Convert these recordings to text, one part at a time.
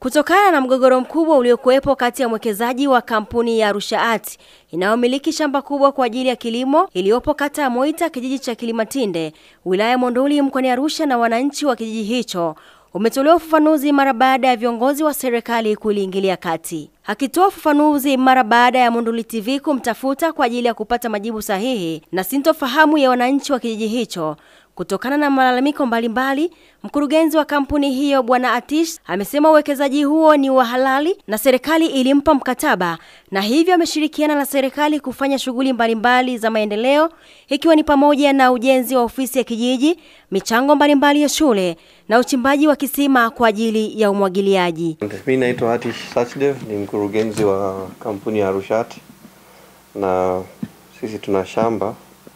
Kutokana na mgogoro mkubwa uliokuwepo kati ya mwekezaji wa kampuni ya Arusha inayomiliki shamba kubwa kwa ajili ya kilimo iliyopo kata ya Moita, kijiji cha Kilimatinde, wilaya Monduli, mkoani Arusha, na wananchi wa kijiji hicho, umetolewa ufafanuzi mara baada ya viongozi wa serikali kuliingilia kati. Akitoa ufafanuzi mara baada ya Monduli TV kumtafuta kwa ajili ya kupata majibu sahihi na sintofahamu ya wananchi wa kijiji hicho kutokana na malalamiko mbalimbali, mkurugenzi wa kampuni hiyo Bwana Atish amesema uwekezaji huo ni wa halali na serikali ilimpa mkataba, na hivyo ameshirikiana na serikali kufanya shughuli mbalimbali za maendeleo, ikiwa ni pamoja na ujenzi wa ofisi ya kijiji, michango mbalimbali ya shule na uchimbaji wa kisima kwa ajili ya umwagiliaji. Mimi naitwa Atish, ni mkurugenzi wa kampuni ya Arusha, na sisi tuna shamba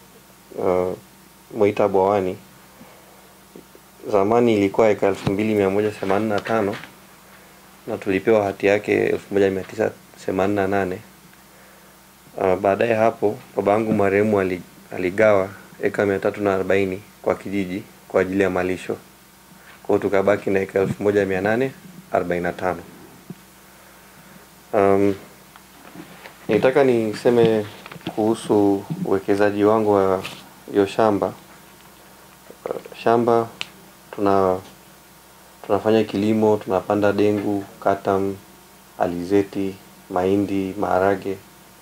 Moita Bwawani. Zamani ilikuwa eka 2185 na tulipewa hati yake 1988. Baadaye hapo babangu marehemu aligawa eka 340 kwa kijiji kwa ajili ya malisho. Kwa hiyo tukabaki na eka 1845. Nitaka niseme kuhusu uwekezaji wangu wa hiyo shamba. Shamba tunafanya kilimo, tunapanda dengu, katam, alizeti, mahindi, maharage.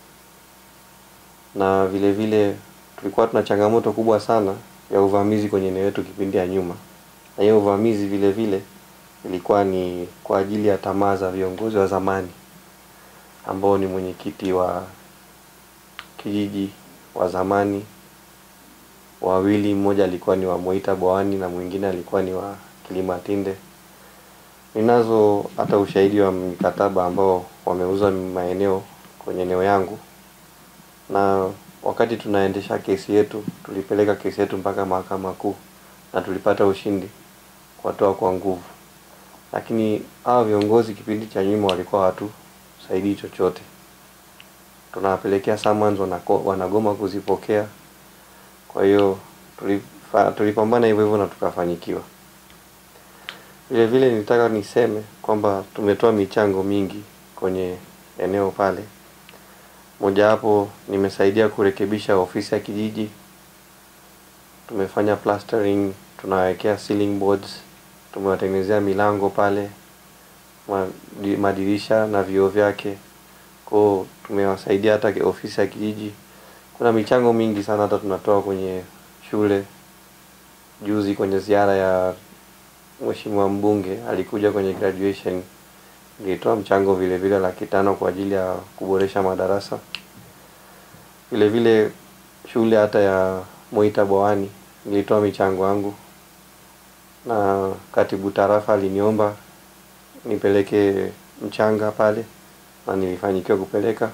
Na vile vile tulikuwa tuna changamoto kubwa sana ya uvamizi kwenye eneo letu kipindi ya nyuma. Na hiyo uvamizi vile vile ilikuwa ni kwa ajili ya tamaa za viongozi wa zamani ambao ni mwenyekiti wa kijiji wa zamani wawili, mmoja alikuwa ni wa Moita Bwawani na mwingine alikuwa ni wa Kilimatinde. Ninazo hata ushahidi wa mkataba ambao wameuza maeneo kwenye eneo yangu, na wakati tunaendesha kesi yetu, tulipeleka kesi yetu mpaka mahakama kuu na tulipata ushindi kuwatoa kwa nguvu. Lakini hao viongozi kipindi cha nyuma walikuwa hawatusaidii chochote. Tunawapelekea summons, wanagoma kuzipokea. Kwa hiyo tulipambana hivyo na tukafanikiwa. Vile vile nitaka niseme kwamba tumetoa michango mingi kwenye eneo pale. Moja hapo nimesaidia kurekebisha ofisi ya kijiji. Tumefanya plastering, tunawekea ceiling boards, tumewatengenezea milango pale, madirisha na vioo vyake. Kwa hiyo tumewasaidia hata ofisi ya kijiji. Kuna michango mingi sana hata tunatoa kwenye shule. Juzi kwenye ziara ya mheshimiwa mbunge alikuja kwenye graduation, nilitoa mchango vile vile 500,000 kwa ajili ya kuboresha madarasa. Vile vile shule hata ya Moita Bwawani nilitoa michango yangu, na katibu tarafa aliniomba nipeleke mchanga pale na nilifanikiwa kupeleka.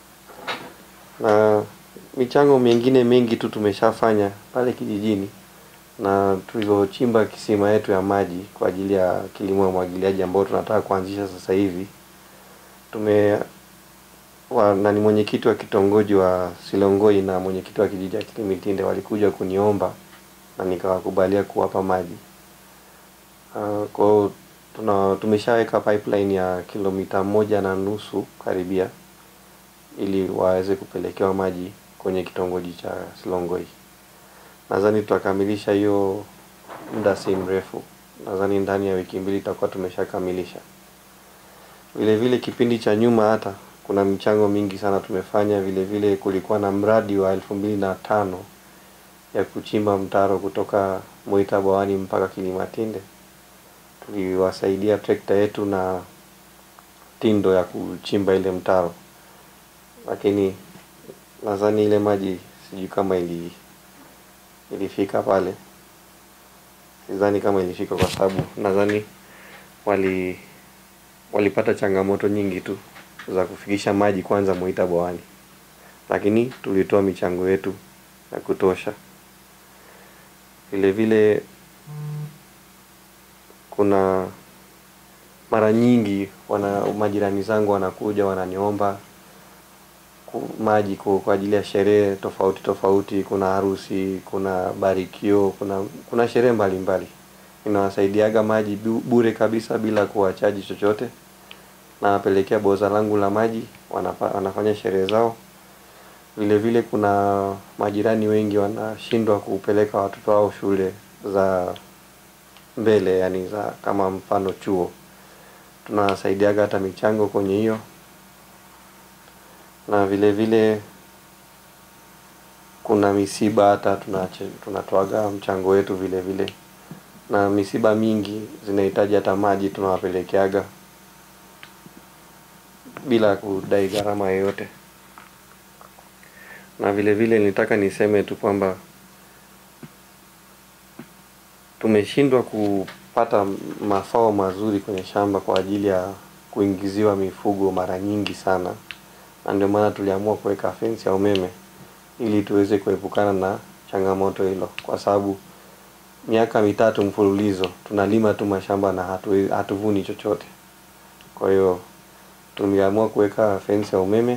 Na michango mingine mingi tu tumeshafanya pale kijijini, na tulizochimba kisima yetu ya maji kwa ajili ya kilimo ya umwagiliaji ambao tunataka kuanzisha sasa hivi. Na ni mwenyekiti wa kitongoji wa Silongoi na mwenyekiti wa kijiji cha Kilimatinde walikuja kuniomba na nikawakubalia kuwapa maji. Kwa hiyo tumeshaweka pipeline ya kilomita 1.5 karibia ili waweze kupelekewa maji kwenye kitongoji cha Silongoi. Nadhani tutakamilisha hiyo muda si mrefu. Nadhani ndani ya wiki 2 tutakuwa tumeshakamilisha. Vile vile kipindi cha nyuma hata kuna michango mingi sana tumefanya. Vile vile kulikuwa na mradi wa 2005 ya kuchimba mtaro kutoka Moita Bwawani mpaka Kilimatinde. Tuliwasaidia trekta yetu na tindo ya kuchimba ile mtaro. Lakini nadhani ile maji sijui kama ilifika pale. Sidhani kama ilifika kwa sababu nadhani walipata changamoto nyingi tu za kufikisha maji kwanza Moita Bwawani. Lakini tulitoa michango yetu ya kutosha. Vile vile kuna mara nyingi majirani zangu wanakuja wananiomba maji kwa ajili ya sherehe tofauti. Kuna harusi, kuna barikio, kuna sherehe mbalimbali. Ninawasaidiaga maji bure kabisa bila kuwachaji chochote. Nawapelekea boza langu la maji, wanafanya sherehe zao. Vile vile kuna majirani wengi wanashindwa kupeleka watoto wao shule za mbele, yani za kama mfano chuo. Tunawasaidiaga hata michango kwenye hiyo. Na vile vile kuna misiba hata tunatoaga mchango wetu vile vile. Na misiba mingi zinahitaji hata maji, tunawapelekeaga bila kudai gharama yoyote. Na vile vile nitaka niseme tu kwamba tumeshindwa kupata mafao mazuri kwenye shamba kwa ajili ya kuingiziwa mifugo mara nyingi sana. Na ndio maana tuliamua kuweka fence ya umeme ili tuweze kuepukana na changamoto hilo, kwa sababu miaka 3 mfululizo tunalima tu mashamba na hatuvuni chochote. Kwa hiyo tumeamua kuweka fence ya umeme.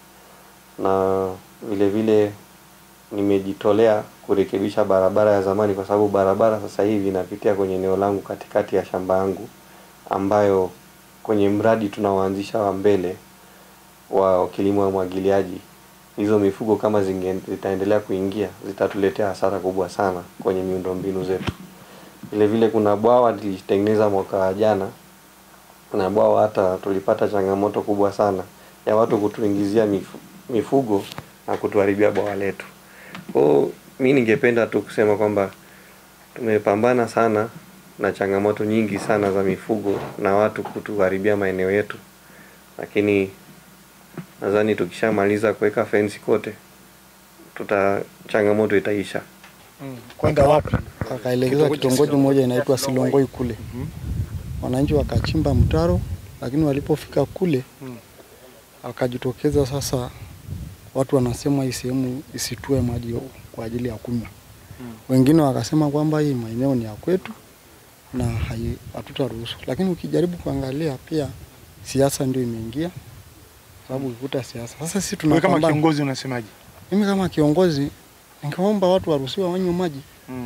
Na vile vile nimejitolea kurekebisha barabara ya zamani, kwa sababu barabara sasa hivi inapitia kwenye eneo langu katikati ya shamba yangu, ambayo kwenye mradi tunaoanzisha wa mbele wa kilimo ya mwagiliaji, hizo mifugo kama zitaendelea kuingia zitatuletea hasara kubwa sana kwenye miundombinu zetu. Vile vile kuna bwawa tulitengeneza mwaka jana. Na bwawa hata tulipata changamoto kubwa sana ya watu kutuingizia mifugo na kutuharibia bwawa letu. Mimi ningependa tu kusema kwamba tumepambana sana na changamoto nyingi sana za mifugo na watu kutuharibia maeneo yetu. Lakini nadhani tukishamaliza kuweka fence kote, changamoto itaisha. Kwenda wapi? Akaelekeza kitongoji moja inaitwa Silongoi kule. Wananchi wakachimba mtaro, lakini walipofika kule akajitokeza sasa watu wanasema hii sehemu isitue maji kwa ajili ya kunywa. Wengine wakasema kwamba hii maeneo ni ya kwetu na hatutaruhusu. Lakini ukijaribu kuangalia pia siasa ndio imeingia, sababu ukikuta siasa. Sasa sisi tunapambana. Wewe kama kiongozi unasemaje? Mimi kama kiongozi ningeomba watu waruhusiwe wanywe maji.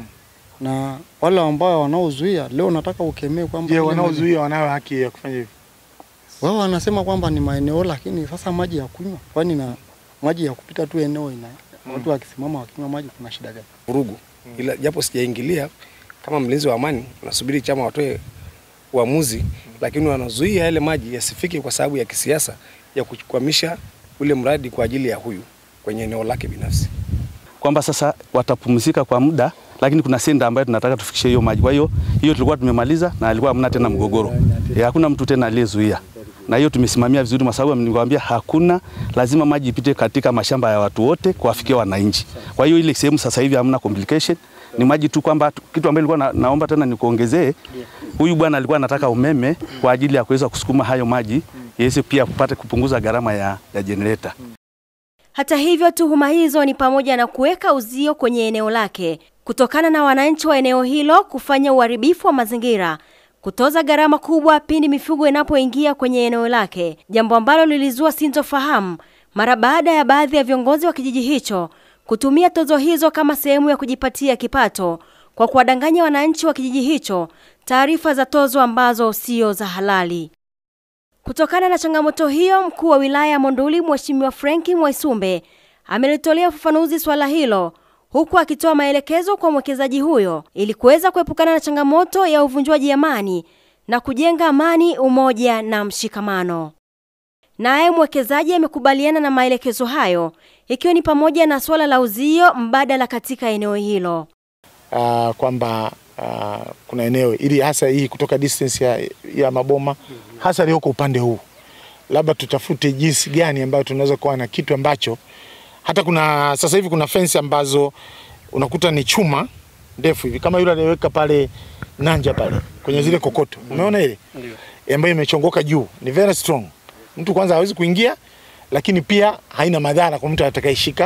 Na wale ambao wanaozuia leo nataka ukemee kwamba wanaozuia wanao haki ya kufanya hivyo. Wao wanasema kwamba ni maeneo, lakini sasa maji ya kunywa, kwani na maji ya kupita tu eneo ina watu wakisimama wakinywa maji kuna shida gani? Vurugu. Ila japo sijaingilia kama mlinzi wa amani, nasubiri chama watoe uamuzi, lakini wanazuia yale maji yasifike kwa sababu ya kisiasa ya kukwamisha ule mradi kwa ajili ya huyu kwenye eneo lake binafsi. Kwamba sasa watapumzika kwa muda, lakini kuna senda ambayo tunataka tufikishe hiyo maji. Kwa hiyo tulikuwa tumemaliza na alikuwa hamna tena mgogoro. Hakuna mtu tena aliyezuia. Na hiyo tumesimamia vizuri, kwa sababu nilikwambia hakuna, lazima maji ipite katika mashamba ya watu wote kuwafikia wananchi. Kwa hiyo ile sehemu sasa hivi hamna complication, ni maji tu. Kwamba kitu ambacho nilikuwa naomba tena nikuongezee, huyu bwana alikuwa anataka umeme kwa ajili ya kuweza kusukuma hayo maji, yeye pia kupata kupunguza gharama ya generator. Hata hivyo, tuhuma hizo ni pamoja na kuweka uzio kwenye eneo lake kutokana na wananchi wa eneo hilo kufanya uharibifu wa mazingira, kutoza gharama kubwa pindi mifugo inapoingia kwenye eneo lake, jambo ambalo lilizua sintofahamu mara baada ya baadhi ya viongozi wa kijiji hicho kutumia tozo hizo kama sehemu ya kujipatia kipato kwa kuwadanganya wananchi wa kijiji hicho taarifa za tozo ambazo sio za halali. Kutokana na changamoto hiyo, mkuu wa wilaya ya Monduli Mheshimiwa Franki Mwaisumbe amelitolea ufafanuzi swala hilo, huku akitoa maelekezo kwa mwekezaji huyo ili kuweza kuepukana na changamoto ya uvunjwaji amani na kujenga amani, umoja na mshikamano. Naye mwekezaji amekubaliana na maelekezo hayo, ikiwa ni pamoja na swala la uzio mbadala katika eneo hilo. Kwamba kuna eneo ili hasa hii kutoka distance ya maboma hasa leo kwa upande huu, labda tutafute jinsi gani ambayo tunaweza kuwa na kitu ambacho hata kuna sasa hivi kuna fence ambazo unakuta ni chuma ndefu hivi kama yule aliyeweka pale Nanja pale kwenye zile kokoto. Umeona ile? Ndio. Ambayo imechongoka juu, ni very strong. Mtu kwanza hawezi kuingia, lakini pia haina madhara kwa mtu atakayeshika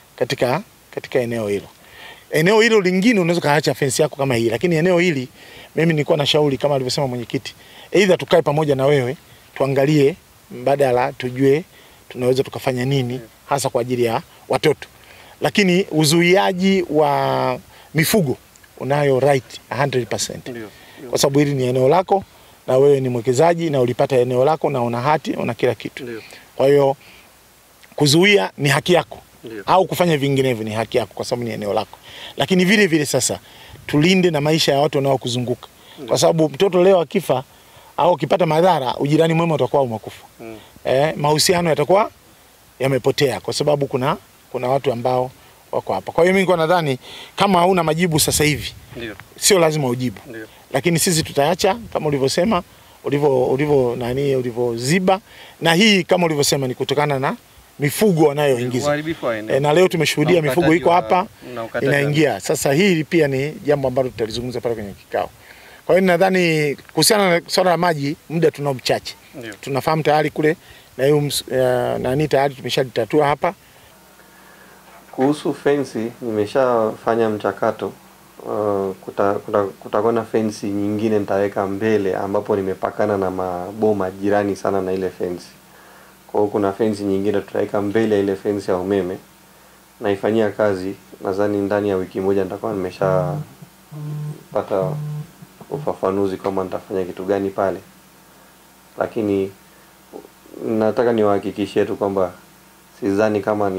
katika eneo hilo. Eneo hilo lingine unaweza kaacha fence yako kama hii, lakini eneo hili mimi nilikuwa na shauri kama alivyosema mwenyekiti, aidha tukae pamoja na wewe tuangalie mbadala, tujue tunaweza tukafanya nini hasa kwa ajili ya watoto. Lakini uzuiaji wa mifugo unayo right 100%. Kwa sababu hili ni eneo lako na wewe ni mwekezaji na ulipata eneo lako na una hati, una kila kitu. Kwa hiyo kuzuia ni haki yako. Au kufanya vinginevyo ni haki yako kwa sababu ni eneo lako. Lakini vile vile sasa tulinde na maisha ya watu wanaokuzunguka. Kwa sababu mtoto leo akifa au ukipata madhara, ujirani mwema utakuwa umekufa. Mahusiano yatakuwa yamepotea kwa sababu kuna watu ambao wako hapa. Kwa hiyo mimi nadhani kama hauna majibu sasa hivi, sio lazima ujibu. Lakini sisi tutaacha kama ulivyosema, ulivyoziba, na hii kama ulivyosema ni kutokana na mifugo wanayoingiza. Na leo tumeshuhudia mifugo iko hapa inaingia. Sasa hii pia ni jambo ambalo tutalizungumza pale kwenye kikao. Kwa hiyo nadhani kuhusiana na swala la maji, muda tunao mchache. Tunafahamu tayari kule na hiyo tayari tumeshalitatua hapa. Kuhusu fensi nimeshafanya mchakato. Kutakuwa na fensi nyingine nitaweka mbele ambapo nimepakana na maboma jirani sana na ile fensi. Kwa hiyo kuna fensi nyingine tutaweka mbele ile fensi ya umeme. Naifanyia kazi, nadhani ndani ya wiki moja nitakuwa nimeshapata ufafanuzi kama nitafanya kitu gani pale. Lakini nataka niwahakikishie tu kwamba sidhani kama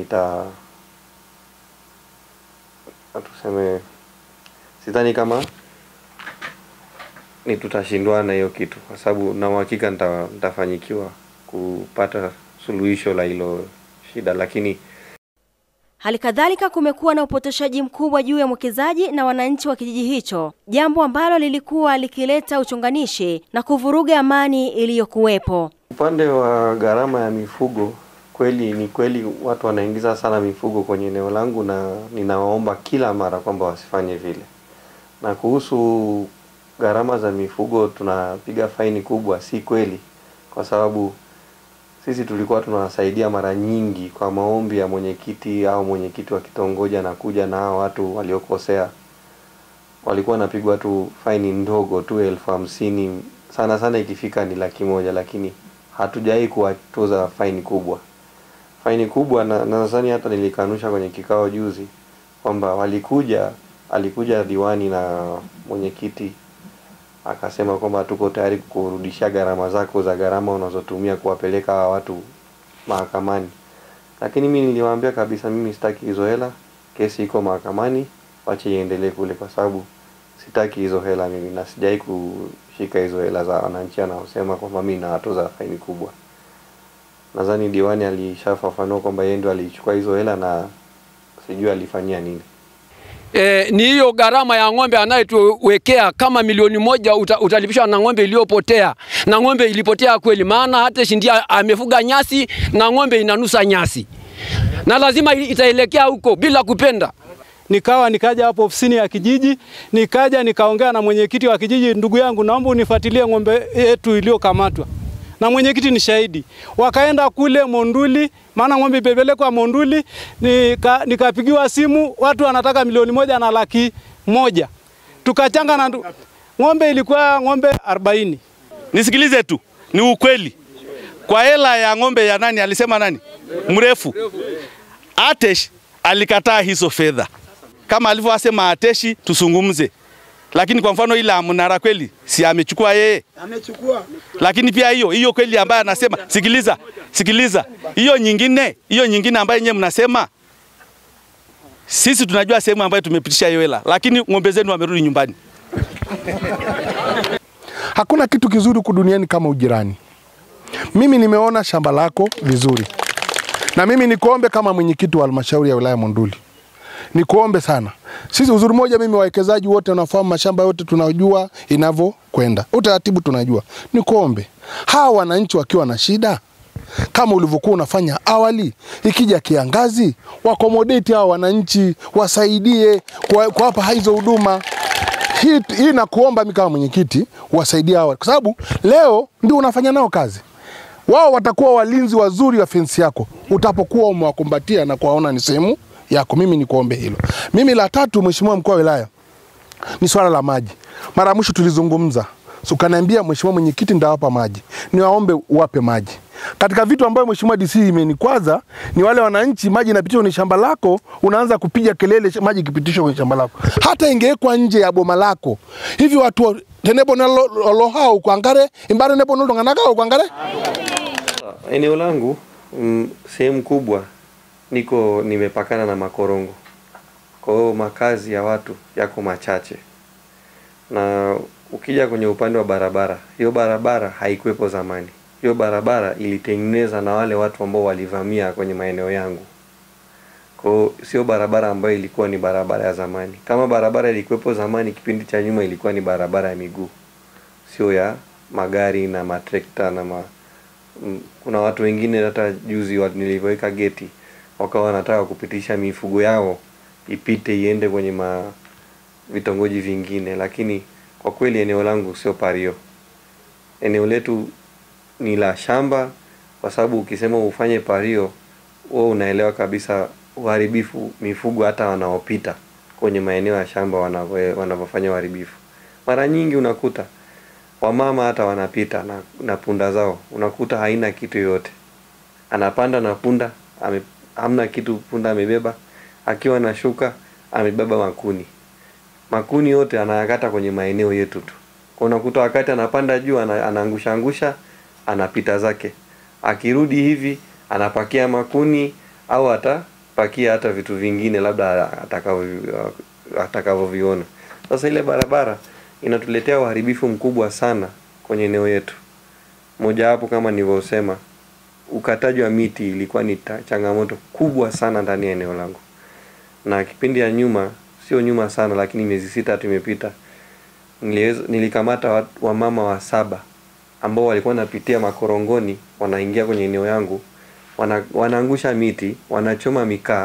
sidhani kama tutashindwa na hiyo kitu, kwa sababu na uhakika nitafanyikiwa kupata suluhisho la hilo shida. Lakini halikadhalika kumekuwa na upotoshaji mkubwa juu ya mwekezaji na wananchi wa kijiji hicho, jambo ambalo lilikuwa likileta uchonganishi na kuvuruga amani iliyokuwepo. Upande wa gharama ya mifugo, ni kweli watu wanaingiza sana mifugo kwenye eneo langu, na ninawaomba kila mara kwamba wasifanye vile. Na kuhusu gharama za mifugo tunapiga faini kubwa, si kweli, kwa sababu sisi tulikuwa tunawasaidia mara nyingi kwa maombi ya mwenyekiti au mwenyekiti wa kitongoji anakuja na hao watu waliokosea. Walikuwa napigwa tu faini ndogo tu 50,000, sana ikifika ni 100,000, lakini hatujai kuwatoza faini kubwa. Faini kubwa na nadhani hata nilikanusha kwenye kikao juzi kwamba alikuja diwani na mwenyekiti akasema kwamba tuko tayari kurudishia gharama zako za gharama unazotumia kuwapeleka watu mahakamani. Lakini mimi niliwaambia kabisa mimi sitaki hizo hela, kesi iko mahakamani, wache iendelee kule, kwa sababu sitaki hizo hela mimi, na sijai kushika hizo hela za wananchi anaosema kwamba mimi nawatoza faini kubwa. Nadhani diwani alishafafanua kwamba yeye ndio alichukua hizo hela na sijui alifanyia nini. Ni hiyo gharama ya ng'ombe anayetuwekea kama 1,000,000 utalipishwa na ng'ombe iliyopotea. Na ng'ombe ilipotea kweli, maana hata shindia amefuga nyasi na ng'ombe inanusa nyasi. Na lazima itaelekea huko bila kupenda. Nikaja hapo ofisini ya kijiji, nikaongea na mwenyekiti wa kijiji, ndugu yangu naomba unifuatilie ng'ombe yetu iliyokamatwa. Na mwenyekiti ni shahidi. Wakaenda kule Monduli, maana ng'ombe ipelekwa Monduli, nikapigiwa simu, watu wanataka 1,100,000. Tukachanga na ng'ombe ilikuwa ng'ombe 40. Nisikilize tu, ni ukweli. Kwa hela ya ng'ombe ya nani alisema nani? Mrefu. Atesh alikataa hizo fedha. Kama alivyosema Ateshi tusungumze. Lakini kwa mfano ile Mnara kweli si amechukua yeye? Amechukua. Lakini pia hiyo kweli ambaye anasema, sikiliza. Hiyo nyingine ambayo nyenye mnasema, sisi tunajua sehemu ambayo tumepitisha hiyo hela, lakini ng'ombe zenu wamerudi nyumbani. Hakuna kitu kizuri duniani kama ujirani. Mimi nimeona shamba lako vizuri. Na mimi nikuombe kama mwenyekiti wa halmashauri ya wilaya Monduli, nikuombe sana. Sisi uzuri moja, mimi wawekezaji wote wanafahamu mashamba yote, tunajua inavyokwenda. Utaratibu tunajua. Nikuombe, hawa wananchi wakiwa na shida kama ulivyokuwa unafanya awali, ikija kiangazi, wakomodate hawa wananchi, wasaidie kwa hapa hizo huduma. Hii nakuomba mimi kama mwenyekiti, wasaidie hawa, kwa sababu leo ndio unafanya nao kazi. Wao watakuwa walinzi wazuri wa fence yako utapokuwa umewakumbatia na kuwaona ni sehemu yako. Mimi nikuombe hilo. Mimi la tatu, mheshimiwa mkuu wa wilaya, ni swala la maji. Mara mwisho tulizungumza, ukaniambia mheshimiwa mwenyekiti ndawapa maji. Niwaombe uwape maji. Katika vitu ambayo Mheshimiwa DC imenikwaza ni wale wananchi, maji inapitishwa kwenye shamba lako, unaanza kupiga kelele maji ikipitishwa kwenye shamba lako. Hata ingewekwa nje ya boma lako. Hivi watu tenebo na lohao kuangare, imbaro nebo ndo nganaga kuangare. Eneo langu sehemu kubwa nimepakana na makorongo. Kwa hiyo makazi ya watu yako machache. Na ukija kwenye upande wa barabara, hiyo barabara haikuwepo zamani. Hiyo barabara ilitengenezwa na wale watu ambao walivamia kwenye maeneo yangu. Kwa hiyo sio barabara ambayo ilikuwa ni barabara ya zamani. Kama barabara ilikuwepo zamani, kipindi cha nyuma ilikuwa ni barabara ya miguu. Sio ya magari na matrekta na kuna watu wengine hata juzi nilivyoweka geti wakawa wanataka kupitisha mifugo yao ipite iende kwenye vitongoji vingine, lakini kwa kweli eneo langu sio pario. Eneo letu ni la shamba, kwa sababu ukisema ufanye pario wewe unaelewa kabisa uharibifu mifugo hata wanaopita kwenye maeneo ya shamba wanavyofanya uharibifu. Mara nyingi unakuta wamama hata wanapita na punda zao, unakuta haina kitu yote. Anapanda na punda, hamna kitu punda amebeba, akiwa na shuka amebeba makuni. Makuni yote anayakata kwenye maeneo yetu tu. Kwa unakuta wakati anapanda juu anaangusha anapita zake. Akirudi hivi anapakia makuni au atapakia hata vitu vingine labda atakavyoviona. Sasa ile barabara inatuletea uharibifu mkubwa sana kwenye eneo yetu. Moja hapo kama nilivyosema, ukataji wa miti ilikuwa ni changamoto kubwa sana ndani ya eneo langu. Na kipindi ya nyuma, sio nyuma sana lakini miezi 6 tumepita, nilikamata wamama 7 ambao walikuwa wanapitia makorongoni, wanaingia kwenye eneo yangu, wanaangusha miti, wanachoma mikaa.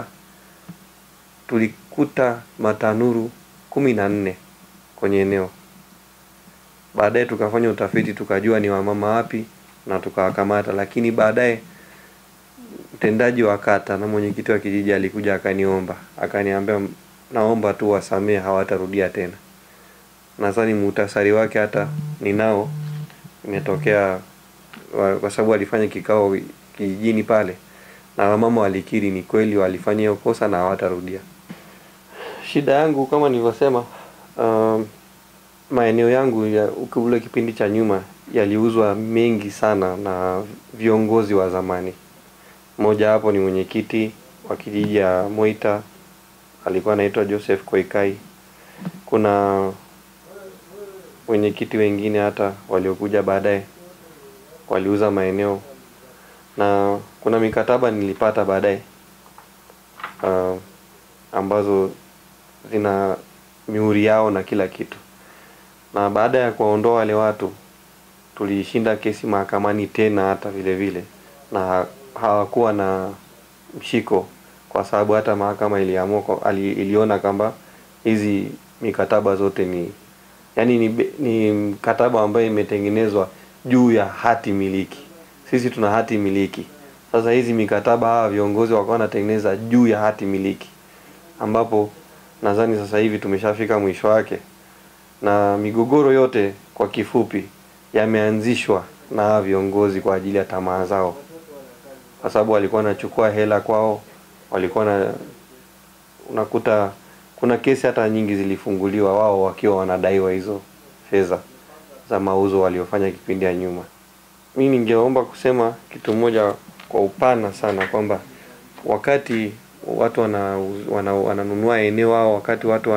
Tulikuta matanuru 14 kwenye eneo. Baadaye tukafanya utafiti tukajua ni wamama wapi na tukawakamata, lakini baadaye mtendaji wa kata na mwenyekiti wa kijiji alikuja akaniambia naomba tu wasamee, hawatarudia tena. Nadhani muhtasari wake hata ninao imetokea, kwa sababu alifanya kikao kijijini pale na wamama walikiri ni kweli walifanya hiyo kosa na hawatarudia. Shida yangu kama nilivyosema, maeneo yangu ya ule kipindi cha nyuma yaliuzwa mengi sana na viongozi wa zamani. Moja hapo ni mwenyekiti wa kijiji ya Moita, alikuwa anaitwa Joseph Koikai. Kuna mwenyekiti wengine hata waliokuja baadaye waliuza maeneo, na kuna mikataba nilipata baadaye ambazo zina mihuri yao na kila kitu. Na baada ya kuondoa wale watu tulishinda kesi mahakamani tena hata vile na hawakuwa na mshiko, kwa sababu hata mahakama iliona kwamba hizi mikataba zote ni mkataba ambayo imetengenezwa juu ya hati miliki. Sisi tuna hati miliki. Sasa hizi mikataba hawa viongozi wakawa wanatengeneza juu ya hati miliki, ambapo nadhani sasa hivi tumeshafika mwisho wake. Na migogoro yote kwa kifupi yameanzishwa na viongozi kwa ajili ya tamaa zao, kwa sababu walikuwa wanachukua hela kwao, unakuta kuna kesi hata nyingi zilifunguliwa wao wakiwa wanadaiwa hizo fedha za mauzo waliofanya kipindi ya nyuma. Mimi ningeomba kusema kitu moja kwa upana sana, kwamba wakati watu wananunua eneo au wakati watu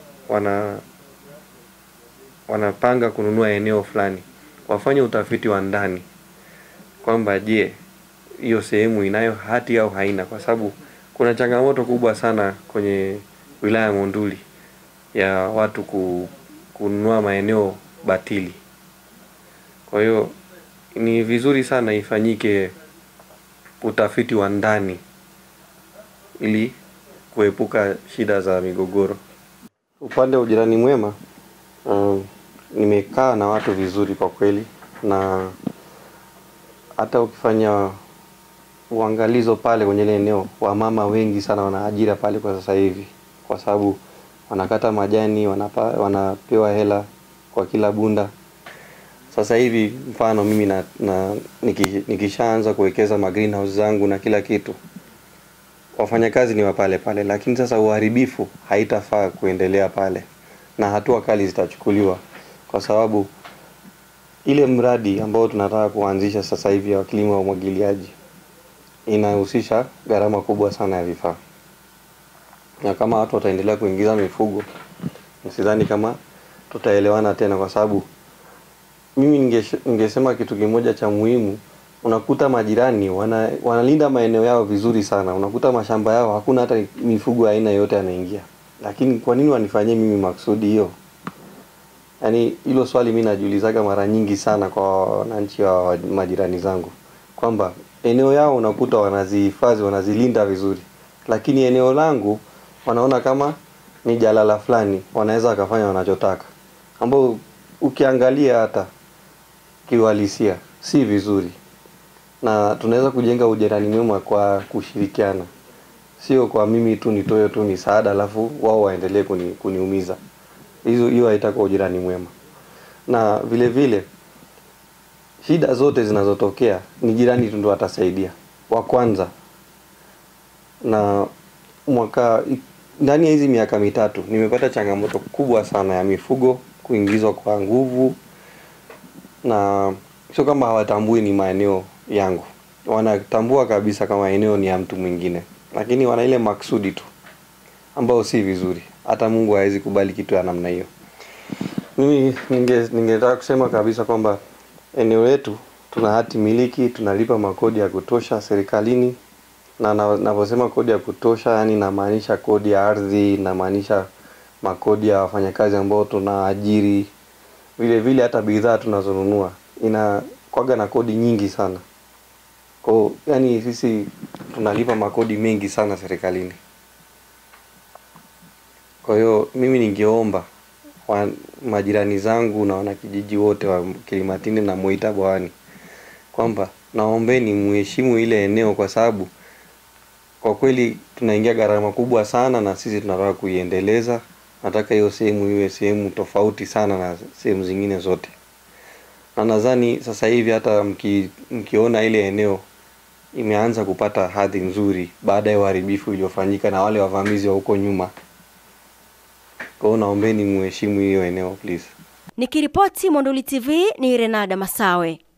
wanapanga kununua eneo fulani, wafanye utafiti wa ndani kwamba je, hiyo sehemu inayo hati au haina, kwa sababu kuna changamoto kubwa sana kwenye wilaya ya Monduli ya watu kununua maeneo batili. Kwa hiyo ni vizuri sana ifanyike utafiti wa ndani ili kuepuka shida za migogoro. Upande wa ujirani mwema, nimekaa na watu vizuri kwa kweli, na hata ukifanya uangalizo pale kwenye ile eneo, wamama wengi sana wanaajira pale kwa sasa hivi, kwa sababu wanakata majani, wanapewa hela kwa kila bunda. Sasa hivi mfano mimi nikishaanza kuwekeza greenhouse zangu na kila kitu, wafanyakazi ni wa pale pale, lakini sasa uharibifu haitafaa kuendelea pale na hatua kali zitachukuliwa, kwa sababu ile mradi ambao tunataka kuanzisha sasa hivi wa kilimo wa umwagiliaji inahusisha gharama kubwa sana ya vifaa, na kama watu wataendelea kuingiza mifugo, sidhani kama tutaelewana tena, kwa sababu mimi ningesema kitu kimoja cha muhimu. Unakuta majirani wanalinda maeneo yao vizuri sana, unakuta mashamba yao hakuna hata mifugo aina yote yanaingia, lakini kwa nini wanifanyie mimi maksudi hiyo? Yani hilo swali mimi najiulizaga mara nyingi sana kwa wananchi wa majirani zangu, kwamba eneo yao unakuta wanazihifadhi, wanazilinda vizuri, lakini eneo langu wanaona kama ni jalala fulani, wanaweza kufanya wanachotaka, ambao ukiangalia hata kiuhalisia si vizuri. Na tunaweza kujenga ujirani mwema kwa kushirikiana, sio kwa mimi tu nitoe tu misaada alafu wao waendelee kuniumiza. Hiyo haitakuwa ujirani mwema. Na vile vile shida zote zinazotokea ni jirani tu ndo atasaidia wa kwanza. Na ndani ya hizi miaka mitatu nimepata changamoto kubwa sana ya mifugo kuingizwa kwa nguvu, na sio kama hawatambui ni maeneo yangu, wanatambua kabisa kama eneo ni ya mtu mwingine, lakini wana ile maksudi tu ambao si vizuri. Hata Mungu hawezi kubali kitu ya namna hiyo. Mimi ningetaka kusema kabisa kwamba eneo letu tuna hati miliki, tunalipa makodi ya kutosha serikalini, na naposema kodi ya kutosha yani namaanisha kodi ya ardhi, namaanisha makodi ya wafanyakazi ambao tunaajiri, vile vile hata bidhaa tunazonunua inakuwa na kodi nyingi sana. Kwa yani sisi tunalipa makodi mengi sana serikalini. Kwa hiyo mimi ningeomba majirani zangu na wanakijiji wote wa Kilimatinde na Moita Bwawani kwamba naombeni muheshimu ile eneo, kwa sababu kwa kweli tunaingia gharama kubwa sana na sisi tunataka kuiendeleza. Nataka hiyo sehemu iwe sehemu tofauti sana na sehemu zingine zote. Na nadhani sasa hivi hata mkiona ile eneo imeanza kupata hadhi nzuri baada ya uharibifu uliofanyika na wale wavamizi wa huko nyuma. Kwa hiyo naombeni muheshimu hiyo eneo please. Nikiripoti Monduli TV ni Renada Masawe.